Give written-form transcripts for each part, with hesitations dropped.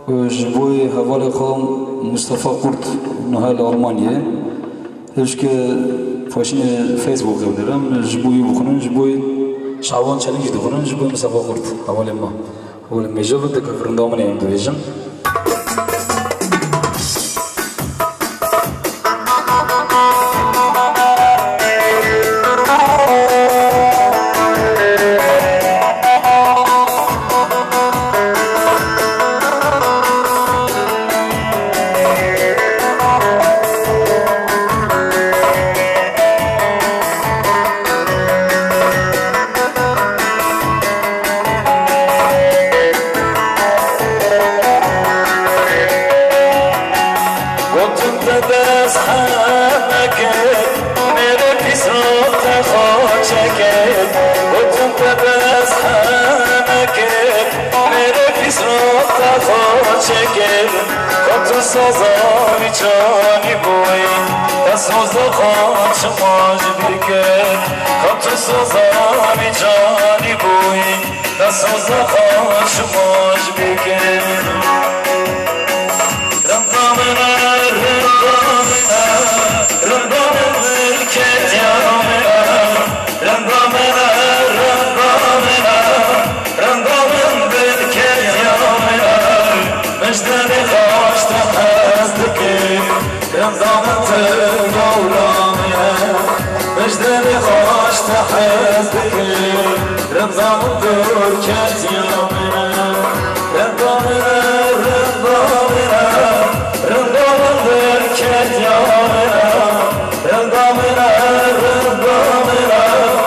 جبوي هوالي خام مصطفى قرط نهال ألمانيا هشك فاشين فيسبوك دارم جبوي بخنن جبوي شعبان چالنج دخنن جبوي مصطفى قرط هوالي ما هو المجال ده كفرن دامن يعني دويجن سازانی چانی بوی دستوز خواهد شماج بیکن کم سازانی چانی بوی دستوز خواهد شماج بیکن رندامنا رندامنا رندامنا ملکت یامنا رندامنا رندامنا رندامنا ملکت یامنا مجدن رمضان تولامنا مجدني خوش تحزك رمضان تركت يومنا رمضاننا رمضاننا رمضان تركت يومنا رمضاننا رمضاننا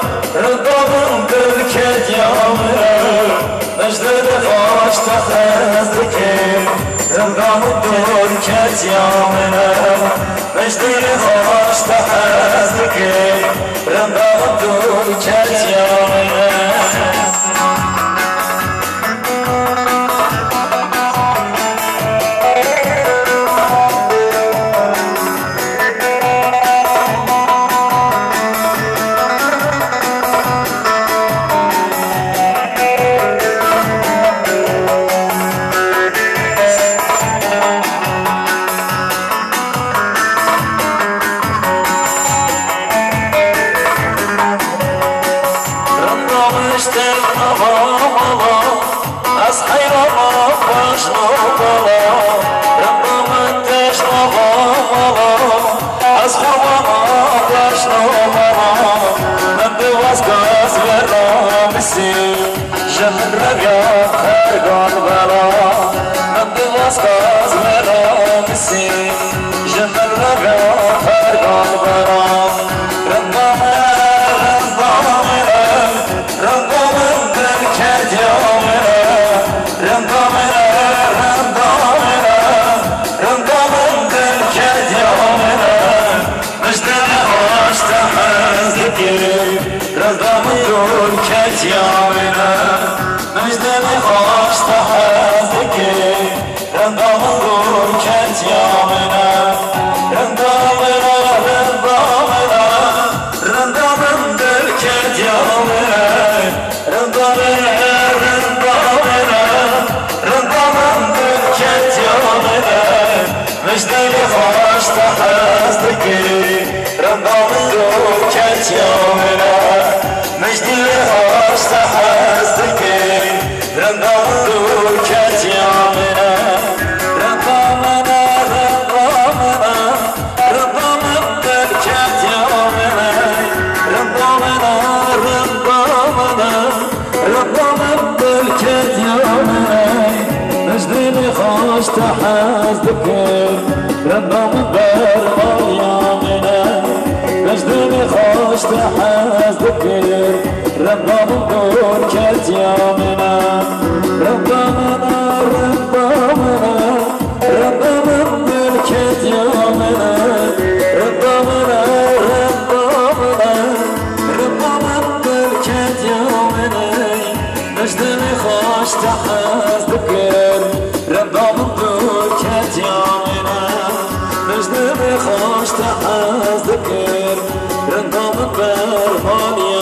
رمضان تركت يومنا مجدني خوش تحزك رمضان تركت يومنا مجدي خوش تحزك رمضان تركت يومنا خوش تحز ذكر رندام برماني